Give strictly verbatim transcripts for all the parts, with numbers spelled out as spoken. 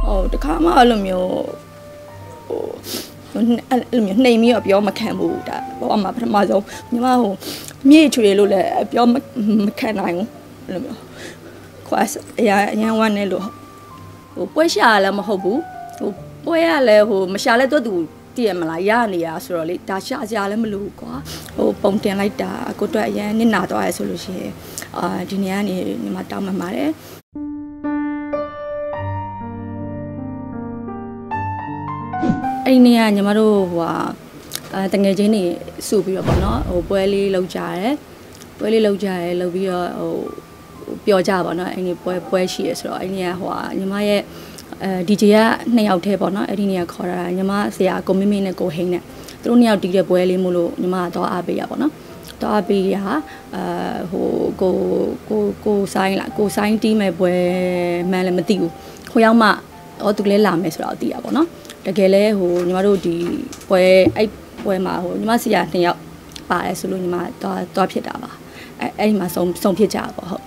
哦，这看嘛，那没有，哦，那没有内面比较没看不的，我嘛不是嘛就，你嘛哦，面出来路嘞比较没没看那种，那没有，快是呀呀玩那路，我不下来嘛好不，我不下来我没下来多多。dia Melaya ni ya so le ta sha sha le မလို့ကွာဟိုပုံတင်လိုက်တာကိုတော့အရင်နစ်နာသွားရဲဆိုလို့ရှိရင်အာဒီနေ့ကနေညီမတောင်းမှပါတယ်အဲ့ဒီနေ့ကညီမတို့ဟိုဟာအဲတငယ်ချင်းတွေစုပြီးတော့ပေါ့နော်ဟိုပွဲလေးလုပ်ကြရတယ်ပွဲလေးလုပ်ကြရတယ်လုပ်ပြီးတော့ဟိုပျော်ကြပါတော့အဲ့ဒီပွဲပွဲရှိရဆိုတော့အဲ့ဒီကဟိုဟာညီမရဲ့အဲ ဒီ ဂျေ ကနှစ်ယောက်ထဲပေါ့နော်အဲ့ဒီနေရာခေါ်တာညီမဆရာကိုမင်းမင်းနဲ့ကိုဟိန်းနဲ့သူတို့နှစ်ယောက်တီးတဲ့ပွဲလေးမို့လို့ညီမကတော့အားပေးရပေါ့နော်တော့အားပေးရအဲဟိုကိုကိုကိုဆိုင်လားကိုဆိုင်တီးမဲ့ပွဲမှန်လည်းမသိဘူးဟိုရောက်မှတော့သူလည်းလာမယ်ဆိုတော့သိရပေါ့နော်တကယ်လဲဟိုညီမတို့ဒီပွဲအဲ့ပွဲမှာဟိုညီမဆရာနှစ်ယောက်ပါတယ်ဆိုလို့ညီမတော့တော့ဖြစ်တာပါအဲအဲ့ဒီမှာစုံစုံဖြစ်ကြပါဟုတ်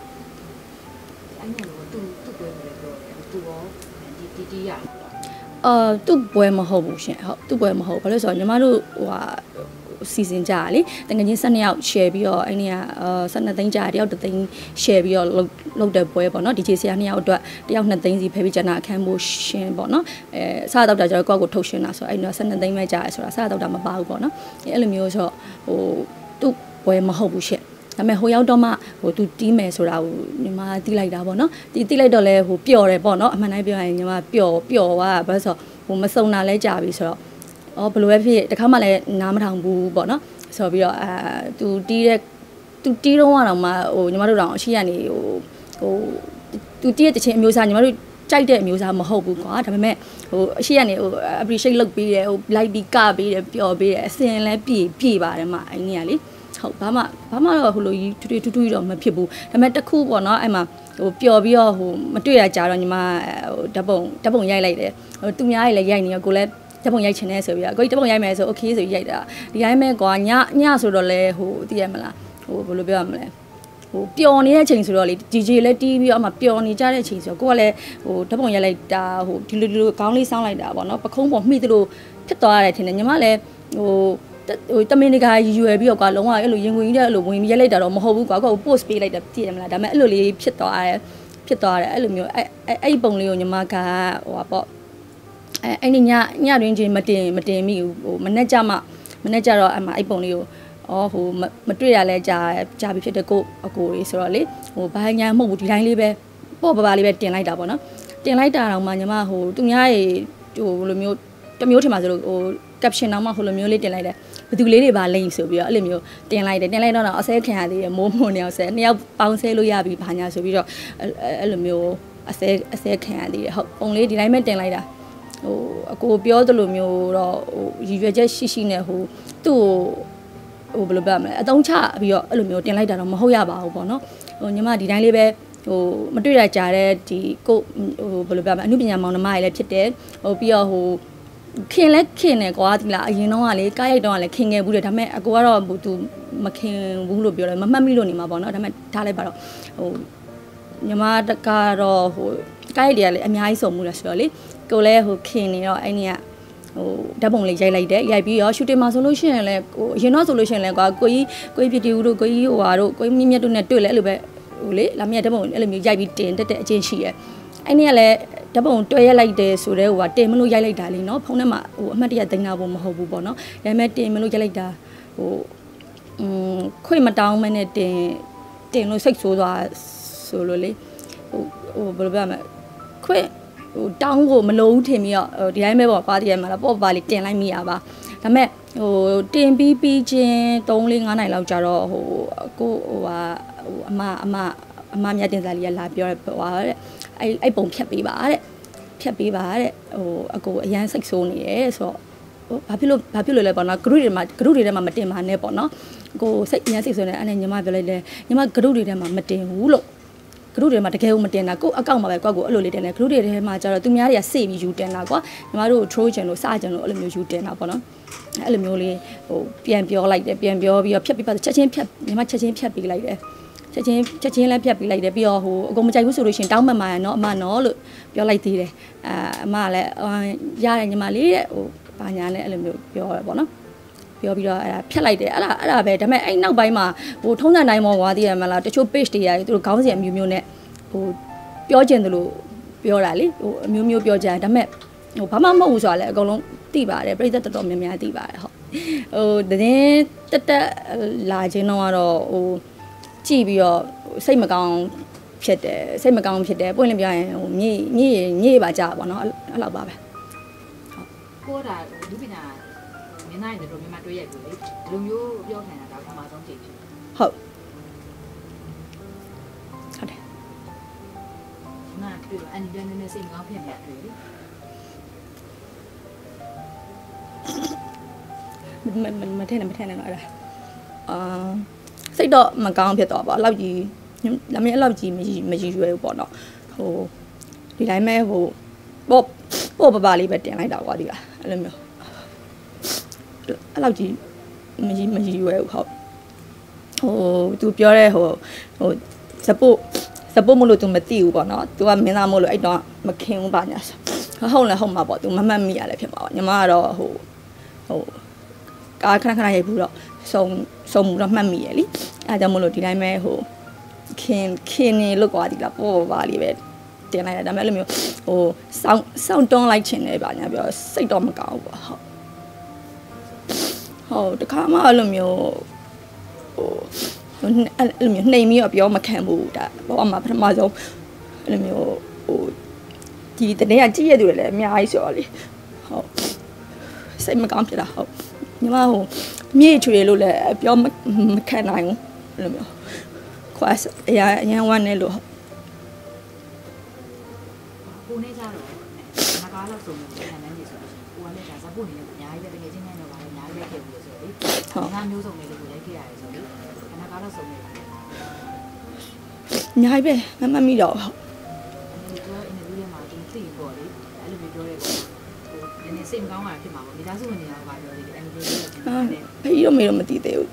အာသူ့ပွဲမဟုတ်ဘူးရှင်ဟုတ်သူ့ပွဲမဟုတ်ဘာလို့ဆိုတော့ညီမတို့ဟိုဟာစီစဉ်ကြရလေတကယ်ချင်း၁၂ယောက် share ပြီးတော့အဲ့ဒီကအာ၁၂သိန်းကြာတယောက်တစ်သိန်း share ပြီးတော့လုပ်တဲ့ပွဲပေါ့နော်ဒီဂျေဆရာနှစ်ယောက်အတွက်တယောက်နှစ်သိန်းစီဖယ်ပြီးကျန်တာအခန်းမိုးရှင်ပေါ့နော်အဲစားတော့တာကျတော့ကိုယ့်ကိုထုတ်ရှင်တာဆိုအဲ့ဒီတော့၁၂သိန်းပဲကြာရဆိုတာစားတော့တာမပါဘူးပေါ့နော်အဲ့လိုမျိုးဆိုတော့ဟိုသူ့ပွဲမဟုတ်ဘူးရှင်ဒါပေမဲ့ဟိုရောက်တော့မှဟိုသူတီးမယ်ဆိုတာကိုညီမတီးလိုက်တာပေါ့နော်တီးတီးလိုက်တော့လဲဟိုပျော်တယ်ပေါ့နော်အမှန်တိုင်းပြောရင်ညီမပျော်ပျော်သွားဘာလို့ဆိုဟိုမစုံတာလဲကြာပြီဆိုတော့အော်ဘယ်လိုပဲဖြစ်တခါမှလည်းနားမထောင်ဘူးပေါ့နော်ဆိုပြီးတော့အာသူတီးတဲ့သူတီးတော့ကတော့မှဟိုညီမတို့တောင်အရှိကနေဟိုဟိုသူတီးတဲ့တခြင်းအမျိုးအစားညီမတို့ကြိုက်တဲ့အမျိုးအစားမဟုတ်ဘူးကွာဒါပေမဲ့ဟိုအရှိကနေဟို appreciate လုပ်ပေးတယ်ဟို like ပြီးကပေးတယ်ပျော်ပေးတယ်အစင်လဲပြေပြေပါတယ်မအဲ့နေရလေဟုတ်ဘာမှဘာမှတော့ဟိုလိုကြီးထွေထွေထူးထူးတော့မဖြစ်ဘူးဒါပေမဲ့တစ်ခုပေါ့နော်အဲ့မှာဟိုပျော်ပြီးတော့ဟိုမတွေ့ရကြတော့ညီမဟိုဓပုံဓပုံရိုက်လိုက်တယ်ဟိုသူများကြီးလည်းရိုက်နေရောကိုလည်းဓပုံရိုက်ချင်တယ်ဆိုပြီးတော့ကိုကြီးဓပုံရိုက်မယ်ဆို okay ဆိုပြီးရိုက်တာဒီတိုင်းပဲကွာညညဆိုတော့လဲဟိုသိရမလားဟိုဘယ်လိုပြောရမလဲဟိုပျော်နေတဲ့အချိန်ဆိုတော့လေ ဒီ ဂျေ လည်းတီးပြီးတော့အမှပျော်နေကြတဲ့အချိန်ဆိုတော့ကိုကလည်းဟိုဓပုံရိုက်လိုက်တာဟိုဒီလိုဒီလိုခေါင်းလေးစောင်းလိုက်တာပေါ့နော်ပခုံးပေါ်မှီသလိုဖြစ်သွားရတယ်ထင်တယ်ညီမလည်းဟိုဟိုတမင်တကာရွယ်ပြီးတော့ကွာလုံးဝအဲ့လိုရင်ဝင်ကြီးတဲ့အဲ့လိုဝင်ရိုက်လိုက်တာတော့မဟုတ်ဘူးကွာကို post ပေးလိုက်တာသိရမလားဒါပေမဲ့အဲ့လိုလေးဖြစ်သွားတယ်ဖြစ်သွားတယ်အဲ့လိုမျိုးအဲ့အဲ့ပုံလေးကိုညီမကဟိုပါပေါ့အဲ့အဲ့ညညတွင်ချင်းမတင်မတင်မိဘူးဟိုမနေ့ကျမှမနေ့ကျတော့အမအဲ့ပုံလေးကိုအော်ဟိုမတွေ့ရလဲကြာကြာပြီဖြစ်တဲ့ကိုအကိုလေးဆိုတော့လေဟိုဘာညာမဟုတ်ဘူးဒီတိုင်းလေးပဲပေါ့ပါပါလေးပဲတင်လိုက်တာပေါ့နော်တင်လိုက်တာတော့မှညီမဟိုသူများရေဟိုလိုမျိုးတမျိုးထင်ပါဆိုလို့ဟို caption တော့မှဟိုလိုမျိုးလေးတင်လိုက်တယ်ဘယ်သူလေးတွေပါလိမ့်ဆိုပြီးတော့အဲ့လိုမျိုးတင်လိုက်တယ်တင်လိုက်တော့အဆဲခံရသေးတယ်မိုးမွန်နေအောင်ဆဲနှစ်ယောက်ပေါင်းဆဲလို့ရပြီဘာညာဆိုပြီးတော့အဲ့လိုမျိုးအဆဲအဆဲခံရသေးတယ်ဟုတ်ပုံလေးဒီတိုင်းပဲတင်လိုက်တာဟိုအကိုပြောသလိုမျိုးတော့ဟိုရည်ရွယ်ချက်ရှိရှိနဲ့ဟိုသူ့ဟိုဘယ်လိုပြောမလဲအတုံးချပြီးတော့အဲ့လိုမျိုးတင်လိုက်တာတော့မဟုတ်ရပါဘူးပေါ့နော်ဟိုညီမဒီတိုင်းလေးပဲဟိုမတွေ့ရကြတဲ့ဒီကိုဟိုဘယ်လိုပြောမလဲအမှုပညာမောင်နှမတွေလည်းဖြစ်တယ်ဟိုပြီးတော့ဟိုခင်လဲခင်တယ်ကွာဒီလားအရင်တော့ကလေကားရိုက်တော့ကလည်းခင်ငယ်ဘူးတယ်ဒါပေမဲ့အကိုကတော့ဟိုသူမခင်ဘူးလို့ပြောတယ်မမှတ်မိလို့နေမှာပေါ့နော်ဒါပေမဲ့ထားလိုက်ပါတော့ဟိုညီမတကတော့ဟိုကားရိုက်တွေကလည်းအများကြီးစုံမှုလားဆိုတော့လေကိုလည်းဟိုခင်နေတော့အဲ့ဒီကဟိုဓာတ်ပုံလေးရိုက်လိုက်တယ်ရိုက်ပြီးရော shooting မှာဆိုလို့ရှိရင်လည်းကိုအရင်တော့ဆိုလို့ရှိရင်လည်းကွာကိုကြီးကိုကြီးပြတီဦးတို့ကိုကြီးဟိုဟာတို့ကိုကြီးမြင့်မြတ်တို့နဲ့တွေ့လဲအဲ့လိုပဲဟိုလေလာမြတ်ဓာတ်ပုံအဲ့လိုမျိုးရိုက်ပြီးတင်တက်တဲ့အချင်းရှိရဲ့အဲ့ဒီကလည်းဓာတ်ပုံတွဲရက်လိုက်တယ်ဆိုတော့ဟိုကတင်မလို့ရိုက်လိုက်တာလေနော်ဖုန်းထဲမှာဟိုအမှတ်တရသိမ်းတာဖို့မဟုတ်ဘူးပေါ့နော်ဒါပေမဲ့တင်မလို့ရိုက်လိုက်တာဟိုอืมခွေမတောင်းမနဲ့တင်တင်လို့စိတ်ဆိုးသွားဆိုလို့လေဟိုဟိုဘယ်လိုပြောမလဲခွေဟိုတောင်းကိုမလို့ထင်ပြီးတော့ဟိုဒီတိုင်းပဲပေါ့ပါတီရမှာလားပေါ့ပါလေးတင်လိုက်မိရပါဒါပေမဲ့ဟိုတင်ပြီးပြီးချင်း၃-၄-၅နိုင်လောက်ကြာတော့ဟိုကိုဟိုဟာဟိုအမအမအမမြတ်တင်စားလေးကလာပြောတယ်ဟိုဟာတဲ့အဲ့အဲ့ပုံဖြတ်ပေးပါတဲ့ဖြတ်ပေးပါတဲ့ဟိုအကိုအရန်စိတ်ဆိုးနေတယ်ဆိုတော့ဟိုဘာဖြစ်လို့ဘာဖြစ်လို့လဲပေါ့နော် group တွေမှာ group တွေထဲမှာမတင်ပါနဲ့ပေါ့နော်ကိုစိတ်အရန်စိတ်ဆိုးနေအဲ့နဲ့ညီမပြောလိုက်တယ်ညီမ group တွေထဲမှာမတင်ဘူးလို့ group တွေမှာတကယ်ကိုမတင်တာကိုအကောင့်မှာပဲကွာကိုအဲ့လိုလေးတင်တယ် group တွေထဲမှာကျတော့သူများတွေကစေ့ပြီးယူတင်တာကွာညီမတို့ troll ချင်လို့စကြင်လို့အဲ့လိုမျိုးယူတင်တာပေါ့နော်အဲ့လိုမျိုးလေးဟိုပြန်ပြောလိုက်တယ်ပြန်ပြောပြီးတော့ဖြတ်ပြီးပါချက်ချင်းဖြတ်ညီမချက်ချင်းဖြတ်ပြီးလိုက်တယ်ချက်ချင်းချက်ချင်းလည်းဖြတ်ပြီးလိုက်တယ်ပြီးတော့ဟိုအကုန်မကြိုက်ဘူးဆိုလို့ရှင်တောင်းမှန်မှန်နော်အမနော်လို့ပြောလိုက်သေးတယ်အာအမကလည်းရတယ်ညီမလေးတဲ့ဟိုဘာညာလဲအဲ့လိုမျိုးပြောရပေါ့နော်ပြောပြီးတော့အဲ့ဒါဖြတ်လိုက်တယ်အဲ့ဒါအဲ့ဒါပဲဒါပေမဲ့အဲ့နောက်ပိုင်းမှာဟိုထုံးစံတိုင်းမောကွာသိရမလားတချို့ page တွေရာသူတို့ခေါင်းစဉ်အမျိုးမျိုးနဲ့ဟိုပြောကျင်တယ်လို့ပြောတာလေဟိုအမျိုးမျိုးပြောကြတယ်ဒါပေမဲ့ဟိုဘာမှမဟုတ်ဘူးဆိုတာလည်းအကုန်လုံးသိပါတယ်ပြိဿတော်တော်များများသိပါတယ်ဟုတ်ဟိုတင်းတက်တက်လာခြင်းတော့ကတော့ဟိုကြည့်ပြီးတော့စိတ်မကောင်းဖြစ်တယ်စိတ်မကောင်းဖြစ်တယ်ပွင့်လင်းပြရင်ဟိုညည်ညည်ညည်ပါကြပါတော့အဲ့လောက်ပါပဲဟုတ်ကိုတာဒီပညာမင်းနိုင်တယ်တို့မြန်မာတွေ့ရိုက်ပြီလေဒီလိုမျိုးပြောခံတာဒါပထမဆုံးကြည့်ဖြစ်ဟုတ်ဟုတ်တယ်နာတွေ့အန်ဒီနဲ့နဲ့စိတ်မကောင်းဖြစ်နေတာတွေ့လေမမမထဲနဲ့မထဲနဲ့တော့အဲ့ဒါအာစိတ်တော့မကောင်းဖြစ်တော့ပါအဲ့လောက်ကြီးဒါမင်းအဲ့လောက်ကြီးမကြီးမကြီးရွယ်ဘူးပေါ့နော်ဟိုဒီတိုင်းမဲ့ဟိုပေါ့ပေါ့ပပလေးပဲတင်လိုက်တာကွာဒီကအဲ့လိုမျိုးအဲ့လောက်ကြီးမကြီးမကြီးရွယ်ဘူးဟုတ်ဟို तू ပြောတဲ့ဟိုဟို support support မလို့ तू မသိဘူးပေါ့နော် तू ကမင်းသားမို့လို့အဲ့တော့မခင်ဘူးပါညာဟုတ်လဲဟုတ်မှာပေါ့ तू မမှတ်မိရလဲဖြစ်မှာပါညီမကတော့ဟိုဟိုကားခဏခဏရိုက်ဘူးတော့စုံစုံမှုတော့မှတ်မိရလေအဲကြောင့်မလို့ဒီတိုင်းပဲဟိုခင်ခင်နေလို့ကွာဒီလားပေါ့ပါလေးပဲတင်လိုက်တာဒါပေမဲ့အဲ့လိုမျိုးဟိုစောင်းစောင်းတွန်းလိုက်ချင်တယ်ပါညာပြောစိတ်တော့မကောင်းဘူးပေါ့ဟုတ်ဟုတ်တခါမှအဲ့လိုမျိုးဟိုအဲ့လိုမျိုးနှိမ်ပြီးတော့ပြောမခံဘူးဒါဘောမှာပထမဆုံးအဲ့လိုမျိုးဟိုဒီတနေ့ကကြည့်ရသူတွေလည်းအများကြီးဆိုတော့လေဟုတ်စိတ်မကောင်းဖြစ်တာဟုတ်ညီမဟိုမြေချွေလို့လည်းပြောမခံနိုင်ဘူးအဲ့လိုမျိုးခွာအရာအရင်ဝမ်းနေလို့ကိုနေကြတော့ငါကားလောက်ဆုံးနေခံနေနေဆိုတော့ကိုကလည်းဒါဇပ်ဖို့နေအများကြီးပဲတကယ်ချင်းနဲ့တော့ပါအများကြီးပဲခဲ့ဘူးဆိုတော့လေငါမျိုးစုံလေးကိုလည်းခဲ့ရတယ်ဆိုတော့ငါကားလောက်ဆုံးနေတယ်အများကြီးပဲမမှတ်မိတော့ဟုတ်ဒီကအင်တာဗျူးထဲမှာသူသိပေါ့လေအဲ့လိုမျိုးပြောရဲပေါ့ဟိုနည်းနည်းစိတ်မကောင်းတာဖြစ်မှာပေါ့မိသားစုဝင်တွေကပါပြောသေးတယ်အဲ့လိုမျိုးဖေးတော့မေတော့မသိသေးဘူး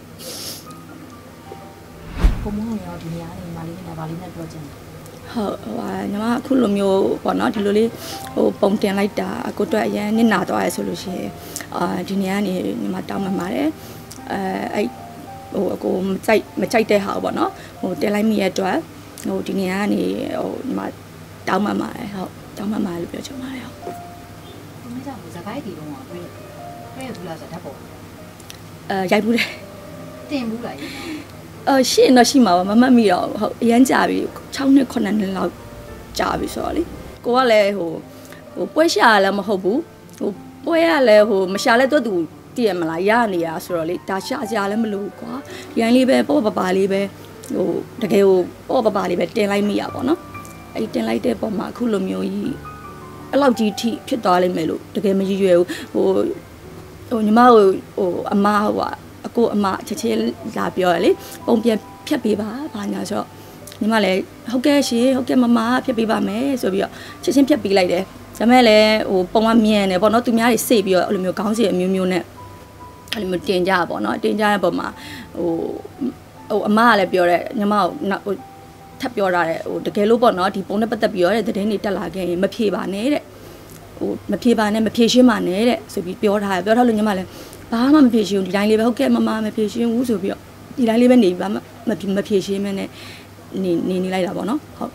ဘုံမုံရောဒီနေရာနေမာလေးနဲ့ဗာလေးနဲ့ပြောချင်တယ်ဟုတ်ဟိုဟာညီမအခုလိုမျိုးပေါ့နော်ဒီလိုလေးဟိုပုံတင်လိုက်တာကိုအတွက်အရင်နစ်နာသွားရဲဆိုလို့ရှိရင်အာဒီနေရာနေညီမတောင်းမှပါတယ်အဲအဲ့ဟိုအကိုမကြိုက်မကြိုက်တဲ့ဟာပေါ့နော်ဟိုတင်လိုက်မိရတဲ့ဟိုဒီနေရာကနေဟိုညီမတောင်းမှပါတယ်ဟုတ်တောင်းမှမှာလို့ပြောချင်ပါတယ်ဟုတ်ဒီနေ့ကြောင့်ဇကိုင်းတီတော့တွေ့တွေ့ရဘူးလားဆိုတော့ဓာတ်ပုံအဲရိုက်ဘူးတယ်တင်ဘူးလားအော်ရှင်းတော့ရှိမှာပါမမှတ်မိတော့ဟုတ်အရန်ကြာပြီ၆နှစ်9နှစ်လောက်ကြာပြီဆိုတော့လေကိုကလည်းဟိုဟိုပွဲရှာလည်းမဟုတ်ဘူးဟိုပွဲရလည်းဟိုမရှာလည်းတော့သူတည်ရမလားရနေရဆိုတော့လေဒါရှာစရာလည်းမလိုဘူးကွာဒီတိုင်းလေးပဲပေါ့ပပလေးပဲဟိုတကယ်ဟိုပေါ့ပပလေးပဲတင်လိုက်မိရပါတော့အဲ့တင်လိုက်တဲ့ပုံမှာအခုလိုမျိုးကြီးအဲ့လောက်ကြီးထိဖြစ်သွားလိမ့်မယ်လို့တကယ်မရည်ရွယ်ဘူးဟိုဟိုညီမဟိုဟိုအမဟိုအကိုအမချက်ချင်းလာပြောရလေပုံပြန်ဖြတ်ပေးပါဘာညာဆိုတော့ညီမလည်းဟုတ်ကဲ့ရှင်ဟုတ်ကဲ့မမဖြတ်ပေးပါမယ်ဆိုပြီးတော့ချက်ချင်းဖြတ်ပေးလိုက်တယ်ဒါမဲ့လည်းဟိုပုံကမြန်တယ်ပေါ့နော်သူများတွေစိတ်ပြီးတော့အဲ့လိုမျိုးခေါင်းစီအမျိုးမျိုးနဲ့အဲ့လိုမျိုးတင်ကြပါတော့တင်ကြတဲ့ပုံမှာဟိုဟိုအမကလည်းပြောတယ်ညီမဟိုထပ်ပြောတာတဲ့ဟိုတကယ်လို့ပေါ့နော်ဒီပုံနဲ့ပတ်သက်ပြီးတော့တဲ့သတင်းတွေတက်လာခဲ့ရင်မဖြေပါနဲ့တဲ့ဟိုမဖြေပါနဲ့မဖြေရှင်းပါနဲ့တဲ့ဆိုပြီးပြောထားတယ်ပြောထားလို့ညီမလည်းဘာမှမဖြေရှင်းဘူးဒီတိုင်းလေးပဲဟုတ်ကဲ့မမမဖြေရှင်းဘူးဆိုပြီးတော့ဒီတိုင်းလေးပဲနေဘာမှမမဖြေရှင်းမနဲ့နေနေနေလိုက်တာပေါ့နော်ဟုတ်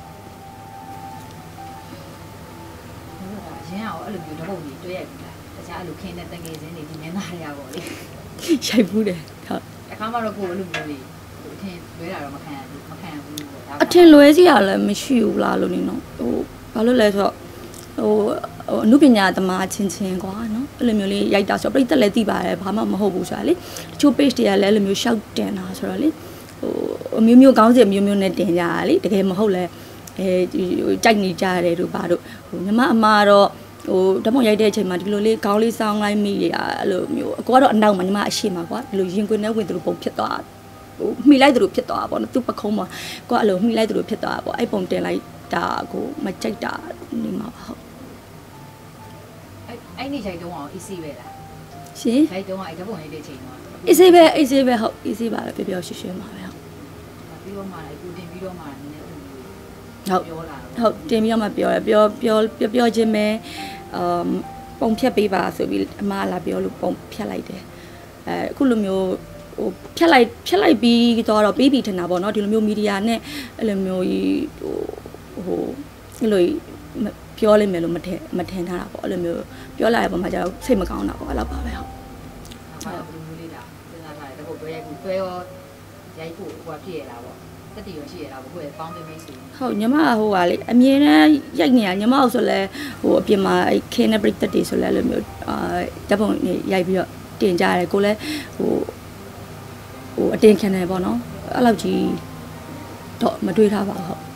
အရင်ကအဲ့လိုမျိုးတပုတ်ကြီးတွေ့ရပြီလားတခြားအဲ့လိုခင်းတဲ့တငယ်ချင်းတွေဒီမျက်နှာတွေကပေါ့လေရိုက်ဘူးတယ်ဟုတ်အခါမှတော့ကိုယ်အဲ့လိုမျိုးတွေအထင်လွဲတာတော့မခံရဘူးမခံရဘူးပေါ့အထင်လွဲစီရလည်းမရှိဘူးလားလို့နေနော်ဟိုဘာလို့လဲဆိုတော့ဟိုဟိုအနုပညာသမားချင်းချင်းကွာနော်အဲ့လိုမျိုးလေးရိုက်တာဆိုတော့ပြိတက်လည်းသိပါတယ်ဘာမှမဟုတ်ဘူးဆိုတာလေတချို့ page တွေကလည်းအဲ့လိုမျိုးရှောက်တင်တာဆိုတော့လေဟိုအမျိုးမျိုးကောင်းစီမျိုးမျိုးနဲ့တင်ကြတာလေတကယ်မဟုတ်လဲအဲကြိုက်နေကြရတယ်တို့ဘာတို့ဟိုညီမအမတော့ဟိုဓာတ်ပုံရိုက်တဲ့အချိန်မှာဒီလိုလေးခေါင်းလေးစောင်းလိုက်မိရအဲ့လိုမျိုးအကိုကတော့အနောက်မှာညီမအရှိမှာကွာဒီလိုရင်ခွင်နဲ့ဝင်သူတို့ပုံဖြစ်သွားဟိုမှီလိုက်သူတို့ဖြစ်သွားပါတော့သူပခုံးမှာကိုကအဲ့လိုမှီလိုက်သူတို့ဖြစ်သွားပါပေါ့အဲ့ပုံတင်လိုက်တာကိုမကြိုက်တာနေမှာပါဟုတ်အဲ့အဲ့နေ့ရိုက်တော့အောင် easy ပဲလားရှင်ရိုက်တော့အဲ့ဓာတ်ပုံရိုက်တဲ့အချိန်မှာ easy ပဲ easy ပဲဟုတ် easy ပါပဲပျော်ပျော်ရွှင်ရွှင်ပါပဲဟုတ်ပြီးတော့မှလည်းကိုတင်ပြီးတော့မှနည်းနည်းဟဟုတ်ဟုတ်တင်ပြီးတော့မှပြောတယ်ပြောပြောပြောပြောချင်းပဲအမ်ပုံဖြတ်ပေးပါဆိုပြီးအမလာပြောလို့ပုံဖြတ်လိုက်တယ်အဲအခုလိုမျိုးဟိုဖြတ်လိုက်ဖြတ်လိုက်ပြီးတော့ပေးပြီးထင်တာပေါ့နော်ဒီလိုမျိုးမီဒီယာနဲ့အဲ့လိုမျိုးဟိုဟိုအဲ့လိုပြောလိမ့်မယ်လို့မထင်မထင်ထားတာပေါ့အဲ့လိုမျိုးပြောလာတဲ့ပုံမှာကျတော့စိတ်မကောင်းတာပေါ့အဲ့လိုပါပဲဟုတ်ဟုတ်ဘယ်လိုလေးတာစဉ်းစားထားတယ်တပုတ်တွဲရိုက်ကူတွဲရောရိုက်ဖို့ဟိုဖြစ်ရတာပေါ့တက်တီရောရှိရတာပေါ့ကိုယ်ပေါင်းသိမိတ်ဆိုဟုတ်ညီမဟိုကလေအမြင်နဲ့ရိုက်နေရညီမအောင်ဆိုလဲဟိုအပြင်မှာအဲ့ခင်းနဲ့ပရိသတ်တွေဆိုလဲအဲ့လိုမျိုးအာဓာတ်ပုံရိုက်ပြီးတော့တင်ကြရတယ်ကိုလည်းဟိုဟိုအတင်ခံတယ်ပေါ့နော်အဲ့လောက်ကြီးတော့မတွေးထားပါဘူးဟုတ်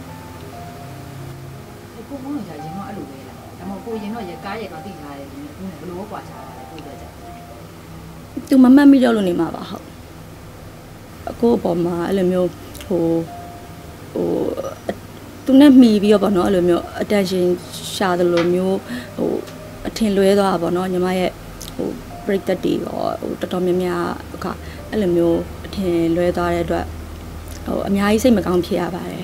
ကိုကိုကရင်တော့အဲ့လိုပဲလားဒါမှမဟုတ်ကိုရင်တော့ရကားရတော့တိထားတယ်ဒီဘယ်လိုကွာချာလဲကိုပြောကြသူမမှတ်မိတော့လို့နေမှာပါဟုတ်အကိုအပေါ်မှာအဲ့လိုမျိုးဟိုဟိုသူနဲ့မှီပြီးတော့ပေါ့နော်အဲ့လိုမျိုး attention ရှာတယ်လို့မျိုးဟိုအထင်လွဲသွားတာပေါ့နော်ညီမရဲ့ဟို break တက်တွေရောဟိုတော်တော်များများအခါအဲ့လိုမျိုးအထင်လွဲသွားတဲ့အတွက်ဟိုအများကြီးစိတ်မကောင်းဖြစ်ရပါတယ်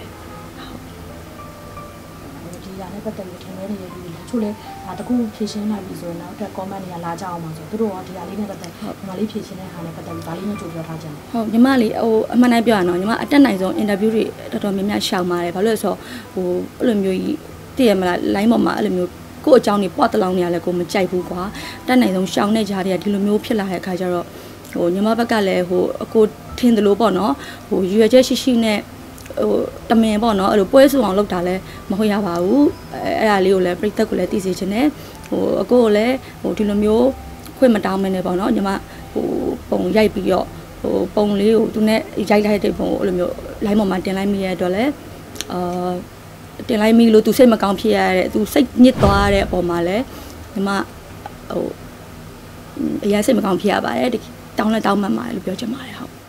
ဟုတ်ဒီရနဲ့ပတ်သက်ပြီးထင်လွဲနေတဲ့လူတွေချို့လဲဒါတကူဖြည့်ရှင်းလိုက်ပြီဆိုရင်နောက်ထပ် comment တွေကလာကြအောင်ပါဆိုသူတို့ကဒီဟာလေးနဲ့ပတ်သက်ညီမလေးဖြည့်ရှင်းတဲ့ဟာနဲ့ပတ်သက်ပြီးဒါလေးနဲ့ကြိုပြောထားကြတယ်ဟုတ်ညီမလေးဟိုအမှန်တိုင်းပြောရအောင်ညီမအတက်နိုင်ဆုံး interview တွေတော်တော်များများရှောင်ပါတယ်ဘာလို့လဲဆိုတော့ဟိုအဲ့လိုမျိုးကြီးတည်ရမလား line ပေါ်မှာအဲ့လိုမျိုးကို့အကြောင်းတွေပွားတလောင်းနေရလဲကိုမကြိုက်ဘူးကွာတက်နိုင်ဆုံးရှောင်တဲ့ကြားတွေကဒီလိုမျိုးဖြစ်လာတဲ့အခါကျတော့ဟိုညီမဘက်ကလည်းဟိုအကိုထင်တယ်လို့ပေါ့နော်ဟိုရွယ်ချက်ရှိရှိနဲ့ဟိုတမင်ပေါ့နော်အဲ့လိုပွဲစုအောင်လုပ်တာလဲမဟုတ်ရပါဘူးအဲ့ဒါလေးကိုလည်းပြိသက်ကိုလည်းသိစေချင်တယ်ဟိုအကိုကိုလည်းဟိုဒီလိုမျိုးခွင့်မတောင်းမနေပေါ့နော်ညီမဟိုပုံရိုက်ပြီးတော့ဟိုပုံလေးကိုသူနဲ့ရိုက်လိုက်တဲ့ပုံကိုအဲ့လိုမျိုး line ပေါ်မှာတင်လိုက်မိရတဲ့အတွက်လည်းအာတင်လိုက်မိလို့သူစိတ်မကောင်းဖြစ်ရတဲ့သူစိတ်ညစ်သွားတဲ့အပေါ်မှာလည်းညီမဟိုအရင်စိတ်မကောင်းဖြစ်ရပါတယ်တောင်းလဲတောင်းမှန်ပါတယ်လို့ပြောချင်ပါတယ်ဟုတ်